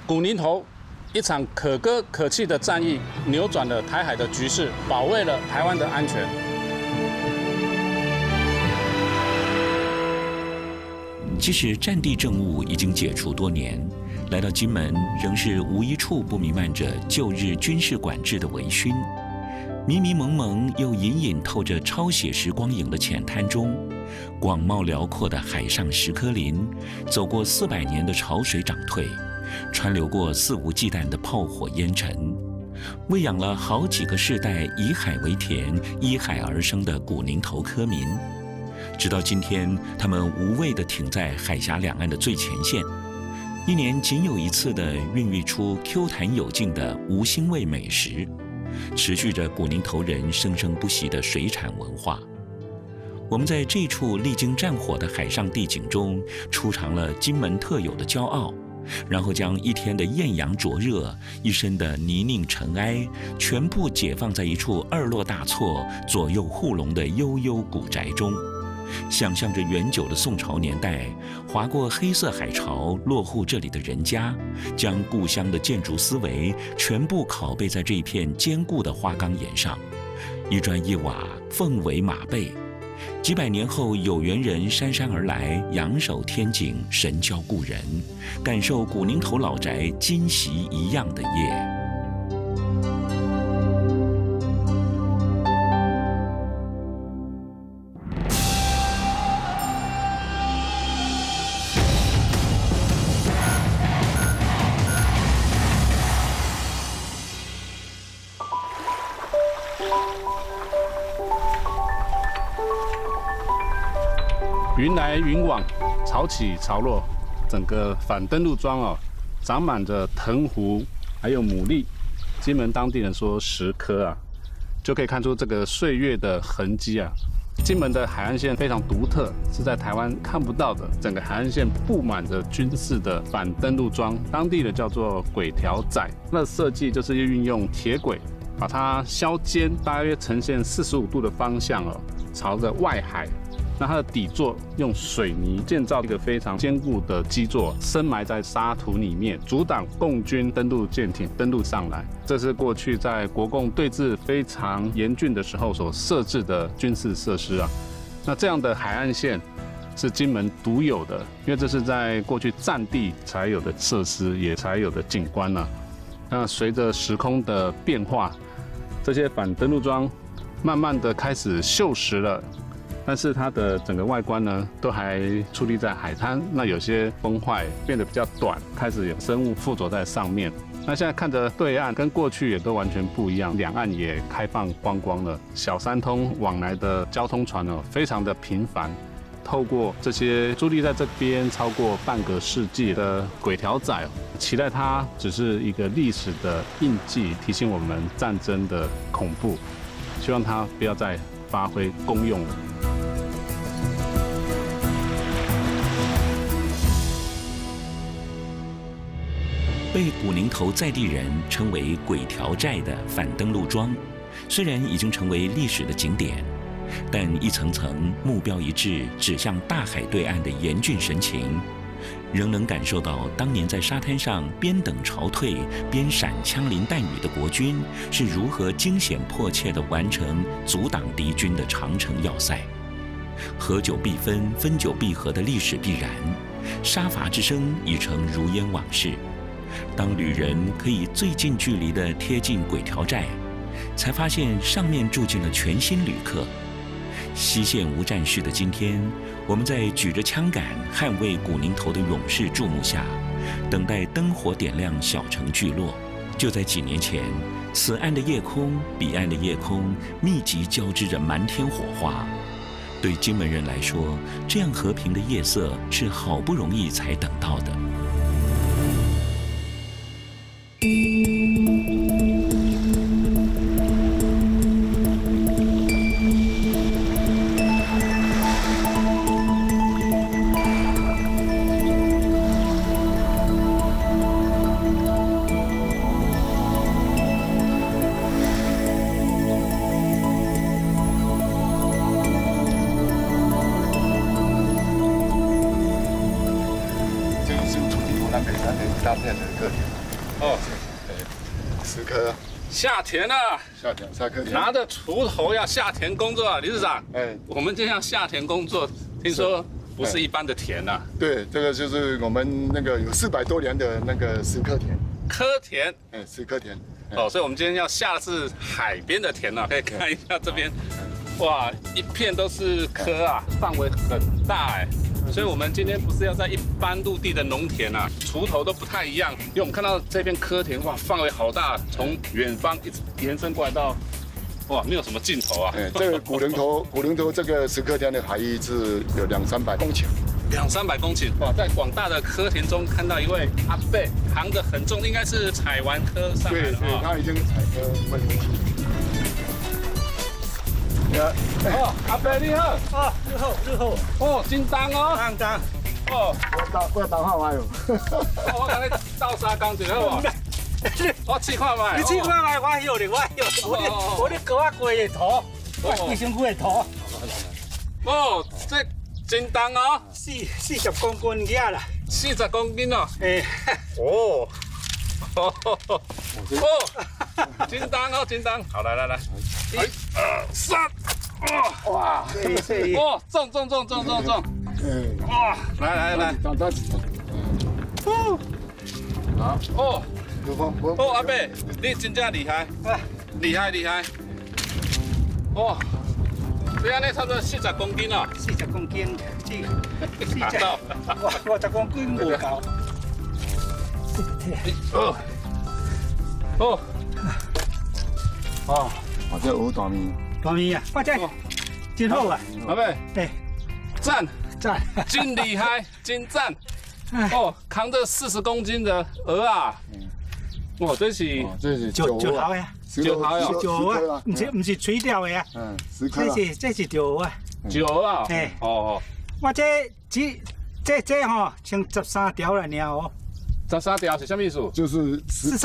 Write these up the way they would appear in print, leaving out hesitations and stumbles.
古宁头一场可歌可泣的战役，扭转了台海的局势，保卫了台湾的安全。 即使战地政务已经解除多年，来到金门仍是无一处不弥漫着旧日军事管制的微醺。迷迷蒙蒙又隐隐透着超写实光影的浅滩中，广袤辽阔的海上石科林，走过400年的潮水涨退，川流过肆无忌惮的炮火烟尘，喂养了好几个世代以海为田、依海而生的古宁头科民。直到今天，他们无畏地挺在海峡两岸的最前线，一年仅有一次地孕育出 Q 弹有劲的无腥味美食，持续着古宁头人生生不息的水产文化。我们在这处历经战火的海上地景中，出尝了金门特有的骄傲，然后将一天的艳阳灼热、一身的泥泞尘埃，全部解放在一处2落大错、左右护龙的悠悠古宅中。想象着远久的宋朝年代，划过黑色海潮落户这里的人家，将故乡的建筑思维全部拷贝在这一片坚固的花岗岩上，一砖一瓦，凤尾马背。几百年后，有缘人姗姗而来，仰首天景，神交故人，感受古宁头老宅今昔一样的夜。 云来云往，潮起潮落，整个反登陆庄哦，长满着藤壶，还有牡蛎。金门当地人说10颗啊，就可以看出这个岁月的痕迹啊。金门的海岸线非常独特，是在台湾看不到的。整个海岸线布满着军事的反登陆桩，当地的叫做轨条仔。那设计就是运用铁轨，把它削尖，大约呈现45度的方向哦，朝着外海。那它的底座用水泥建造一个非常坚固的基座，深埋在沙土里面，阻挡共军登陆舰艇登陆上来。这是过去在国共对峙非常严峻的时候所设置的军事设施啊。那这样的海岸线是金门独有的，因为这是在过去战地才有的设施，也才有的景观啊。那随着时空的变化，这些反登陆桩慢慢的开始锈蚀了。但是它的整个外观呢，都还矗立在海滩。那有些崩坏，变得比较短，开始有生物附着在上面。那现在看着对岸跟过去也都完全不一样，两岸也开放观光了，小三通往来的交通船哦，非常的频繁。透过这些伫立在这边超过半个世纪的轨条仔，期待它只是一个历史的印记，提醒我们战争的恐怖。希望它不要再发挥功用了。 被古宁头在地人称为轨条寨的反登陆桩，虽然已经成为历史的景点，但一层层目标一致指向大海对岸的严峻神情，仍能感受到当年在沙滩上边等潮退边闪枪林弹雨的国军是如何惊险迫切地完成阻挡敌军的长城要塞。合久必分，分久必合的历史必然，杀伐之声已成如烟往事。当旅人可以最近距离地贴近轨条寨，才发现上面住进了全新旅客。西线无战事的今天，我们在举着枪杆捍卫古宁头的勇士注目下，等待灯火点亮小城聚落。就在几年前，此岸的夜空，彼岸的夜空，密集交织着漫天火花。对金门人来说，这样和平的夜色是好不容易才等到的。 这是土大片的课田。 哦 ，10棵。 下田了， 下课田。 拿着锄头要下田工作啊，理事长。 哎， 我们今天要下田工作，听说不是一般的田呐。 对，这个就是我们那个有400多年的那个10棵田。 柯田。 哎，10棵田。 哦，所以我们今天要下的是海边的田啊，可以看一下这边，哇，一片都是柯啊，范围很大哎。所以我们今天不是要在一般陆地的农田啊，锄头都不太一样，因为我们看到这片柯田，哇，范围好大，从远方一直延伸过来到，哇，没有什么尽头啊。 哎，这个古人头这个10棵田的海域是有200-300公顷。 200-300公顷，哇，在广大的柯田中看到一位阿伯扛着很重，应该是采完柯上来对对， 了啊。 他已经采柯问题。 哦，阿伯你好。 哦，日好。 哦，真重哦。 重。 哦， 我倒好哎哟。 我甲你斗3工就好无？我试看卖。 你试看卖，我晓得。我咧高啊过的土，我规身躯的土。 哦，这真重哦。 40公斤遐啦。 40公斤哦。 诶。 哦。哦。真重哦，真重。好，来。1、2、3。哇！哇，重。哇，来。 好。 哦。 哦， 阿伯，你真正厉害，厉害。哦，这安尼差不多40公斤哦。 40公斤， 拿到。 50公斤无够。 哦，这鹅大面。 大面啊，我这真好啊。 阿伯，赞，真厉害，真赞。哦，扛着40公斤的鹅啊！哇，这是九号呀 ，9号呀 ，9号啊，唔是吹掉的啊。 嗯，10颗啊。 这是9号啊。 9号啊。 哎。 哦。 我这吼，剩13条了呢哦。 13条是什么意思？ 就是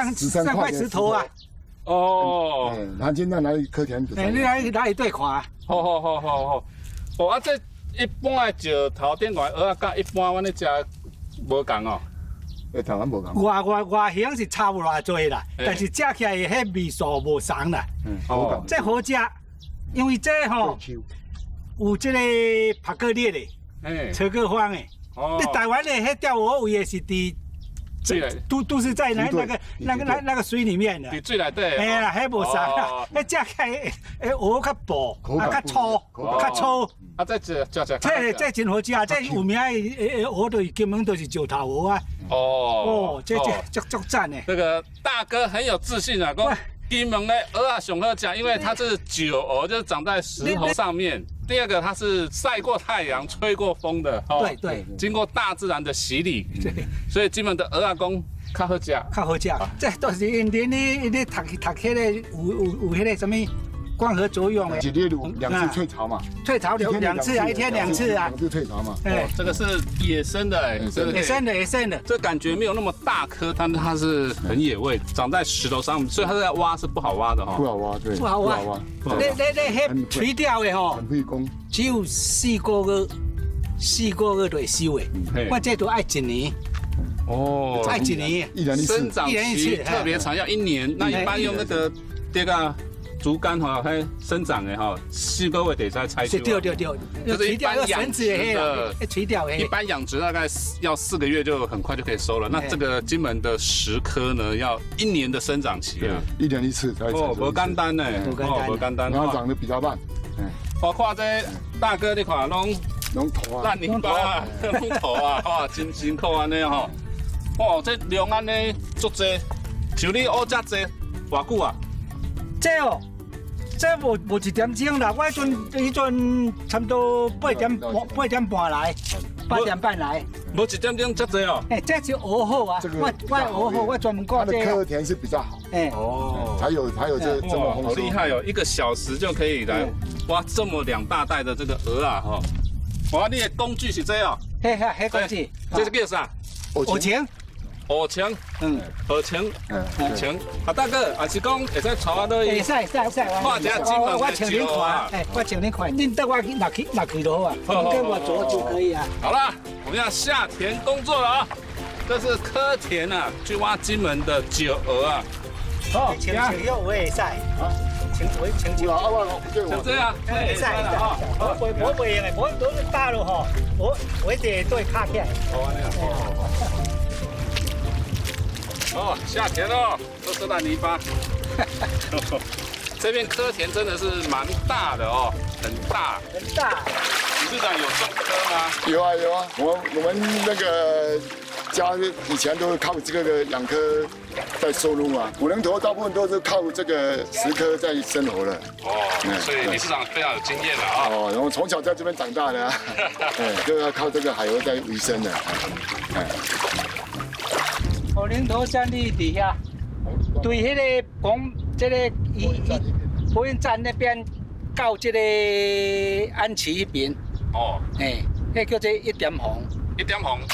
13 块石头啊。 哦。 南京那哪里柯田？ 哎，你来对看。 好。哦啊，这一般的石头顶外蚵仔，甲一般阮咧食无共哦。 台湾无共。 外形是差不偌多啦，但是食起来迄味素无同啦。 哦。 这好食，因为这吼有这个帕克列的，车克方的。哦。你台湾的迄钓鹅位的是伫。 都是在那个水里面的， 水内底。 哎呀，迄无啥啦，迄食起来鹅较薄，较粗。 啊，再食。 这真好食，这有名的鹅就是根本都是石头鹅啊。哦，这足赞的。 这个大哥很有自信啊，讲金门的鹅啊上好食，因为它是石鹅，就是长在石头上面。 第二个，它是晒过太阳、吹过风的， 对， 经过大自然的洗礼，所以金门的鹅仔公较好食，这都是因你读迄个有迄个什么光合作用的。 一日2次退潮嘛？ 退潮2次啊，1天2次啊。 2次退潮嘛？ 哎，这个是野生的， 野生的。 这感觉没有那么大颗，但它是很野味，长在石头上，所以它在挖是不好挖的哈。 不好挖，对， 不好挖。你迄垂钓的吼， 很费工， 只有4个月就会收的。我这都爱1年。哦，爱1年。 1年1次。 生长期特别长，要1年。那一般用那个这个。 竹竿哈，它生长的哈，4个月得再采收。 对， 就是一般养殖的， 垂钓的。 一般养殖大概要4个月就很快就可以收了。那这个金门的10颗呢，要1年的生长期啊 ，1年1次才。 哦，不简单呢，不简单。 然后长得比较慢。 包括这大哥你看拢头啊， 烂泥巴啊，弄头啊，哇，真辛苦安尼吼。哦，这量安尼足济，像你学遮济，偌久啊？ 这无1点钟啦，我迄阵差不多8点半来，8点半来。 无1点钟遮济哦。 哎，这是鹅后啊，我鹅后，我专门挂这个。 它的柯田是比较好。哎。哦。才有这么丰收。好厉害哦！1个小时就可以来挖这么2大袋的这个鹅啊哈。哇，你的工具是这哦。 嘿，工具。 这是叫啥？ 蚵钱。 蚵钱，蚵钱，啊大哥，还是讲会使带我落去？会使，看一下金门的石头啊！ 我请你看，你带我去拿去就好啊，跟我做就可以啊。 好了，我们要下田工作了啊！ 这是柯田啊，去挖金门的九鹅啊。 哦，请要我也晒啊，请就这样， 会晒的哈。我不用的，我都是大了哈，我得对卡起来。 哦，下田喽，都是烂泥巴。这片柯田真的是蛮大的哦，很大。理事长有种柯吗？ 有啊，我们那个家以前都是靠这个养柯在收入嘛，古人头大部分都是靠这个石柯在生活的。 哦，所以理事长非常有经验了啊。 哦，然后从小在这边长大的，就要靠这个海鹅在维生的。 古林头山里底下，对迄个这个播音站那边到这个安琪那边。哦，那叫做一点红。 一点红。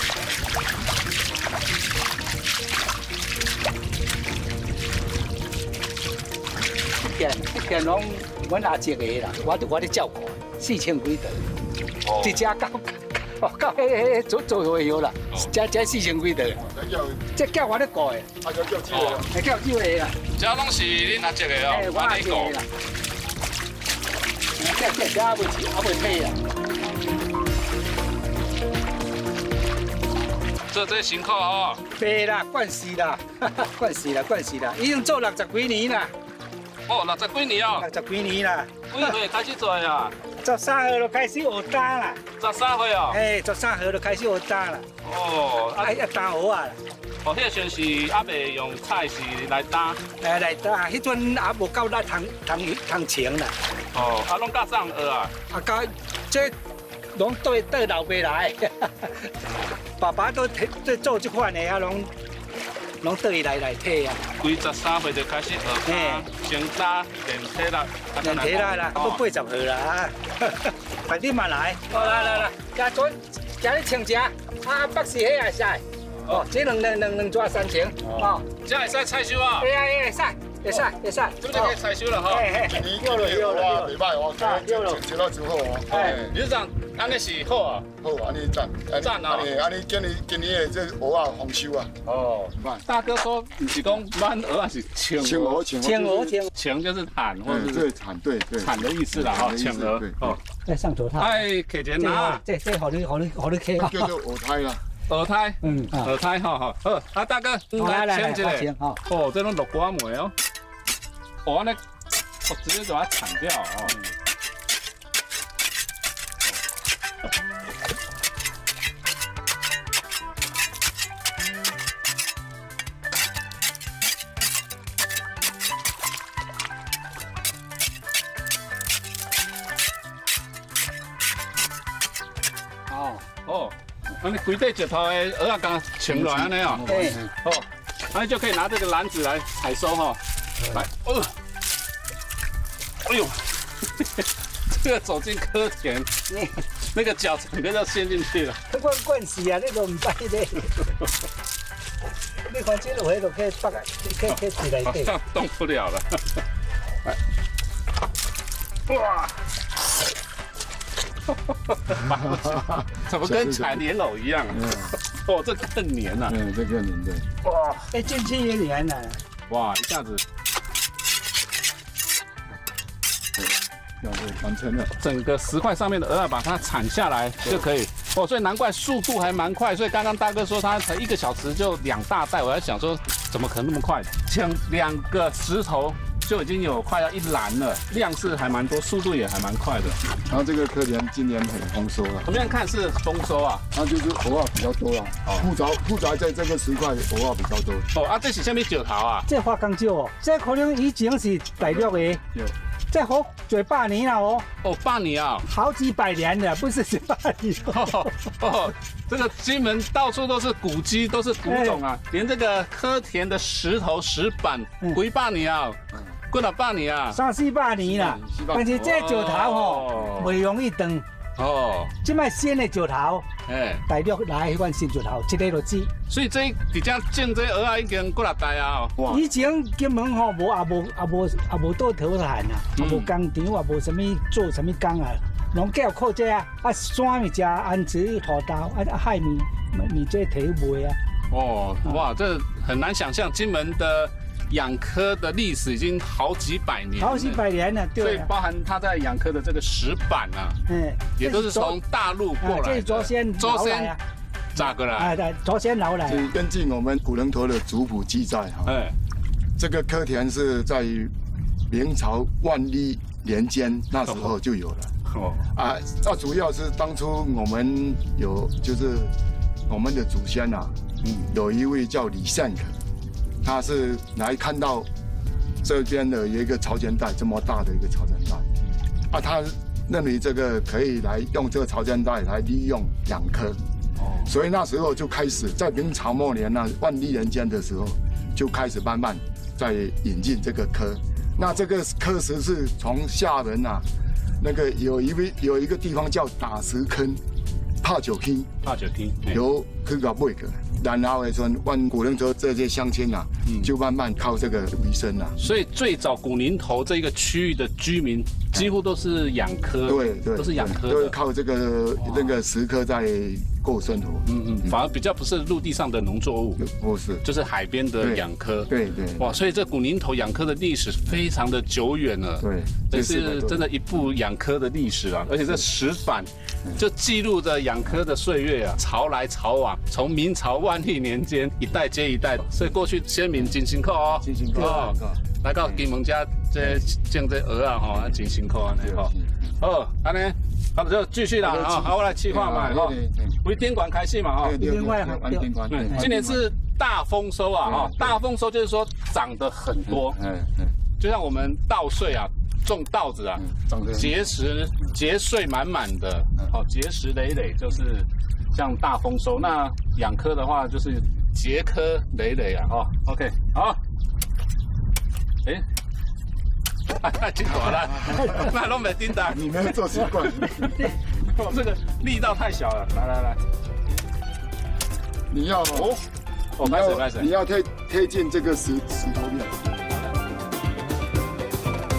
一件拢我拿一个啦，我咧照顾，4000几条，一只到做会晓啦，这4000几条，这叫我咧顾的，叫几个啦， 这拢是恁阿一个哦， 我咧顾啦，这还未退啦。 做这辛苦哦。 白啦，惯死啦，已经做60几年啦。 哦，60几年哦。 60几年啦。 几岁开始做呀 ？13岁就开始学打啦。 13岁哦。 13岁就开始学打啦。 哦， 要打学啊啦。 哦，迄个时是还未用菜是来打。 来打，迄阵也无够咱通穿啦。 哦，拢甲上学啊？ 甲这拢对老爸来，爸爸都做这款的啊，拢对来退啊。 规13岁就开始学打，先打练体力， 练体力啦，都80岁啦。快点嘛来，来，家准，家你穿者，北市迄也使。哦，这两抓3000。哦， 这会使采收啊？ 会使。 这就可以采收了哈。 有了，袂歹哦，收到之后哦。 理事长，安尼是好啊。 好，安尼赞啊！安尼今年的这鹅啊丰收啊。哦， 大哥说不是讲满鹅啊是青鹅，青就是产或者是产的意思啦哈，青鹅。哦， 再上头套。 哎，客钱拿。 这好你开。 叫做鹅胎啦。 鹅胎，鹅胎哈，好，啊大哥，来签一个，哦，这种绿瓜梅哦，哦，那我直接把它铲掉哦。哦。那你规对石头的鹅啊，刚请来安尼哦，哦，那就可以拿这个篮子来采收哈。来，哎呦，这个走进柯田，那个脚整个要陷进去了。 惯死啊，那个唔歹咧。你看这落去就可以拔啊，可以起来对。 好像动不了了。哇！怎么跟踩莲藕一样啊？哦，这更黏了。 这更黏对。 哇，进去也黏了。 哇，一下子， 完成了。 整个石块上面的鹅啊，把它铲下来就可以。哦，所以难怪速度还蛮快。所以刚刚大哥说他才1个小时就2大袋，我在想说怎么可能那么快？抢2个石头。就已经有快要1篮了，量是还蛮多，速度也还蛮快的。 然后这个柯田今年很丰收了， 怎么样看是丰收啊？ 它就是鹅啊比较多啦，复杂在这个石块鹅啊比较多。 哦啊，这是什么石头啊？ 这花岗石哦，这可能以前是大陆的， 有， 这好几百年了哦。 哦，8年啊， 好几百年了，不是几百年。 哦，这个金门到处都是古迹，都是古种啊，连这个柯田的石头石板，几百年啊。几多百年啊 ？3、4百年啦，但是这石头吼袂容易断。哦，这摆新的石头，大陆来迄款新石头，一个就止。 所以这伫遮种这鹅啊，已经几大袋啊！ 以前金门吼无倒土产啊，也无工厂，也无什么做什么工啊，拢叫靠这啊，山咪食安子土豆，海米这摕去卖啊。 哦，哇，这很难想象金门的养科的历史已经好几百年， 好几百年了，对。 所以包含他在养科的这个石板啊，也都是从大陆过来的。 这是祖先咋个来？ 对，祖先老来。 根据我们古人头的族谱记载哈，这个科田是在于明朝万历年间那时候就有了。那主要是当初我们就是我们的祖先啊，有一位叫李善可，他是来看到这边的有一个潮间带这么大的一个潮间带，他认为这个可以来用这个潮间带来利用养科。所以那时候就开始，在明朝末年万历年间的时候，就开始慢慢在引进这个科。那这个科石是从厦门那个有一个地方叫打石坑，怕酒厅，由去到买个。然后的时候，万古宁头这些乡亲就慢慢靠这个为生了。 所以最早古宁头这个区域的居民几乎都是养科， 对， 都是养科， 都是靠这个那个石科在过生活。 反而比较不是陆地上的农作物， 不是， 就是海边的养科。 对。 哇，所以这古宁头养科的历史非常的久远了。 对， 这是真的一部养科的历史啊！而且这石板就记录着养科的岁月啊，潮来潮往，从明朝万历年间一代接一代，所以过去先民真辛苦哦， 真辛苦哦。 来到金门家种这鹅啊，吼，真辛苦安尼吼。好，安尼，那就继续啦啊！好，我来企划嘛，吼，为典馆开始嘛，哈。 典馆。 今年是大丰收啊，哈，大丰收就是说长得很多，就像我们稻穗啊，种稻子啊，结穗满满的，好，结实累累，就是像大丰收。那养科的话，就是结科累累啊，哈。OK， 好。太紧短了，那都没叮当。 你没有做习惯， 这个力道太小了。来， 你要你要贴近这个石头面。